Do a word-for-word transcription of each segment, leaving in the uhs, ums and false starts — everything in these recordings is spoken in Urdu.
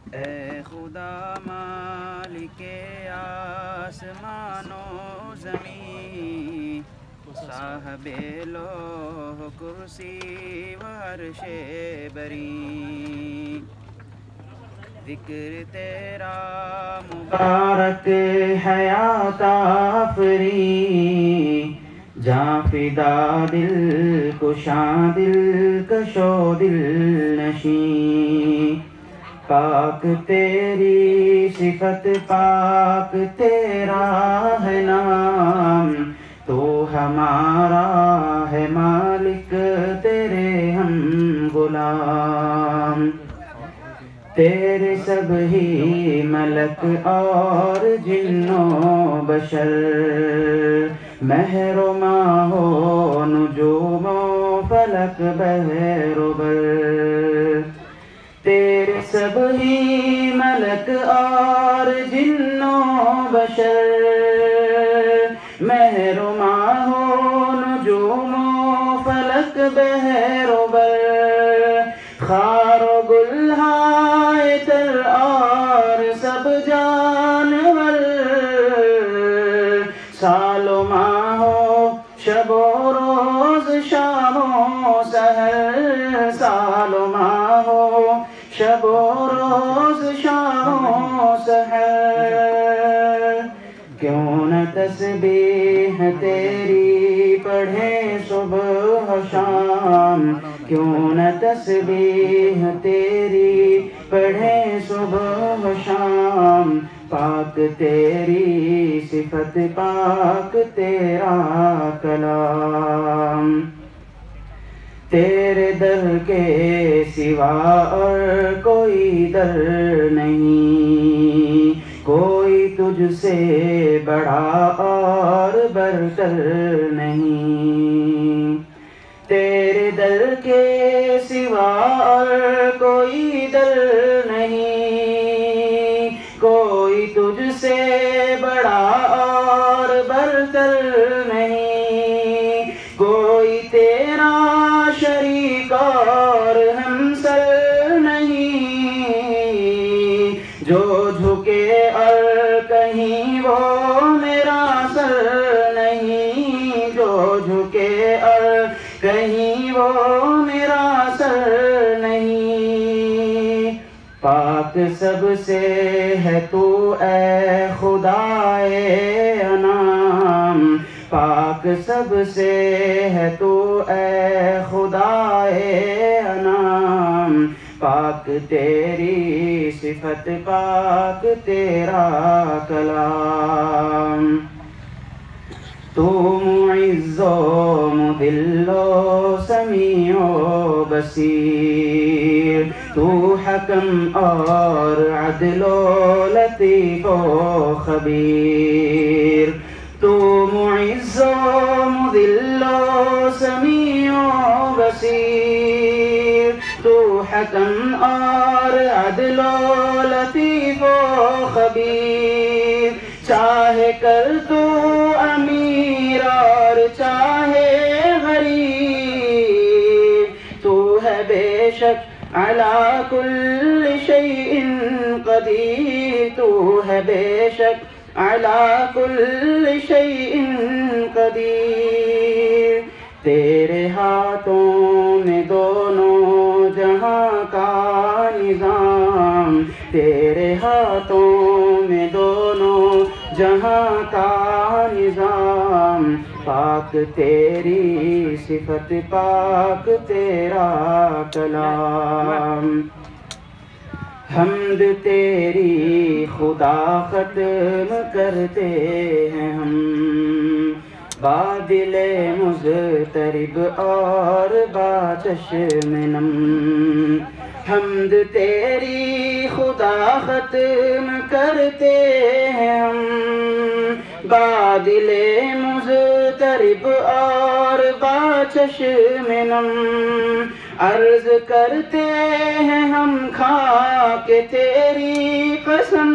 اے خدا مالک آسمان و زمین، صاحب لوح کرسی و عرش بری، ذکر تیرا مبارک حیات آفری، جاں فدا دل کشاں دل کشو دل نشیں، پاک تیری صفت پاک تیرا ہے نام، تو ہمارا ہے مالک تیرے ہم غلام، تیرے سب ہی ملک اور جن و بشر، مہر و ماہ و نجوم و فلک بحر و بر، تیرے سب ہی ملک اور جن و بشر، مہر و ماہ و نجوم و فلک بحر و بر، خار و گل ہائے تر اور سب جانور، سال و ماہ و شب و روز شام و سحر، سال و ماہ و شب و روز شام و سحر، کیوں نہ تسبیح تیری پڑھیں صبح و شام، کیوں نہ تسبیح تیری پڑھیں صبح و شام، پاک تیری صفت پاک تیرا کلام، تیرے در کے سوا اور کوئی در نہیں، کوئی تجھ سے بڑا اور برتر نہیں، تیرے در کے سوا اور کوئی در نہیں، کوئی تجھ سے بڑا اور برتر نہیں، کوئی تیرا شریک اور ہمسر نہیں، جو جھکے اور کہیں وہ میرا سر نہیں، جو جھکے اور کہیں وہ میرا سر نہیں، پاک سب سے ہے تو اے خدائے انام، پاک سب سے ہے تو اے خدائے انام، پاک تیری صفت پاک تیرا کلام، تو معز و مذل و سمیع و بصیر، تو حکم اور عدل و لطیف و خبیر، تو معز و مذل و سمیع و بصیر، تو حکم اور عدل و لطیف و خبیر، چاہے کر تو امیر اور چاہے غریب، تو ہے بے شک علی کل شیء قدیر، تو ہے بے شک علی کل شیء قدیر، تیرے ہاتھوں میں دونوں جہاں کا نظام، تیرے ہاتھوں میں دونوں جہاں کا نظام، پاک تیری صفت پاک تیرا کلام، حمد تیری خدا ختم کرتے ہیں ہم، با دل مضطرب اور با چشم نم، حمد تیری خدا ختم کرتے ہیں ہم، با دل مضطرب اور با چشم نم، عرض کرتے ہیں ہم کھا کے تیری قسم،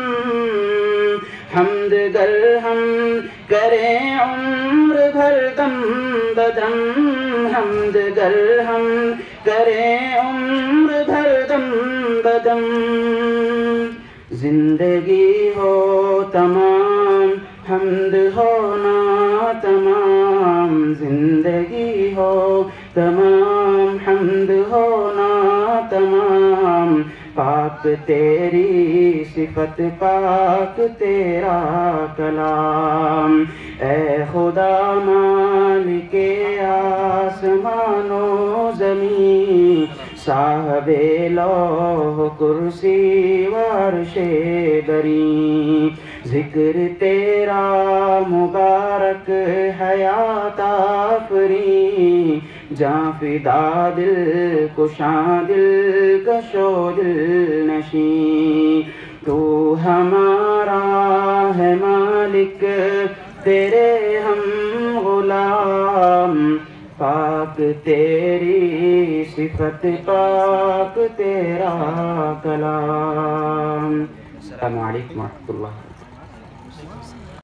حمد گر ہم کریں عمر بھر دم بدم، حمد گر ہم کریں عمر بھر دم بدم۔ زندگی ہو تمام حمد ہونا تمام، زندگی ہو تمام حمد ہونا تمام، پاک تیری صفت پاک تیرا کلام، اے خدا مالک آسمان و زمین، صاحب لوح کرسی و عرش بری، ذکر تیرا مبارک حیات آفری، جاں فدا دل کشاں دل کشو دل نشیں، تو ہمارا ہے مالک تیرے ہم غلام، پاک تیری صفت پاک تیرا کلام۔ السلام علیکم ورحمۃ اللہ۔